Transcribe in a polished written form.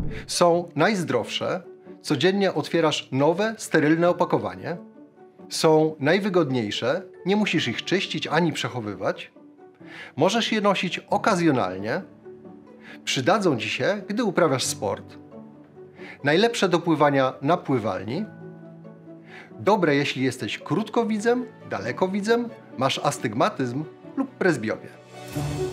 Są najzdrowsze, codziennie otwierasz nowe, sterylne opakowanie. Są najwygodniejsze, nie musisz ich czyścić ani przechowywać. Możesz je nosić okazjonalnie. Przydadzą Ci się, gdy uprawiasz sport. Najlepsze do pływania na pływalni. Dobre, jeśli jesteś krótkowidzem, dalekowidzem, masz astygmatyzm lub presbiopię.